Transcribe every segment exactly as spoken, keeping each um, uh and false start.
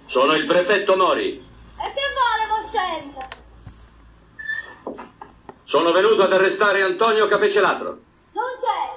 Sono il prefetto Mori. E che vuole, voscenza? Sono venuto ad arrestare Antonio Capecelatro. Non c'è.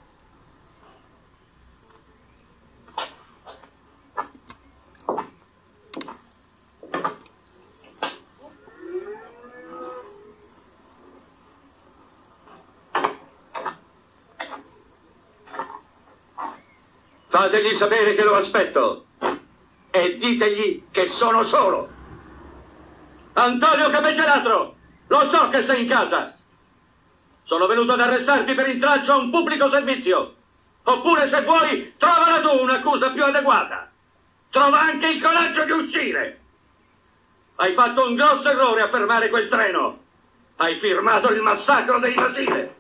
Fategli sapere che lo aspetto e ditegli che sono solo. Antonio Capecelatro, lo so che sei in casa. Sono venuto ad arrestarti per intralcio a un pubblico servizio. Oppure, se vuoi, trovala tu un'accusa più adeguata. Trova anche il coraggio di uscire. Hai fatto un grosso errore a fermare quel treno. Hai firmato il massacro dei Basile.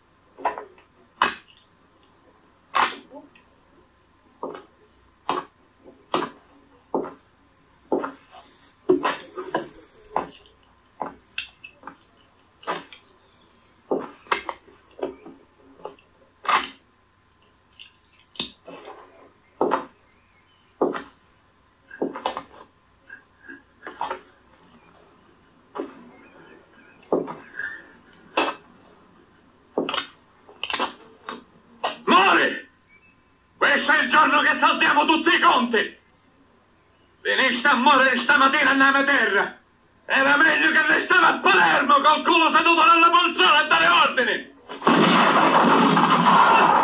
Questo è il giorno che saltiamo tutti i conti. Veniste a morire stamattina a nave terra. Era meglio che restava a Palermo col culo seduto nella poltrona a dare ordini.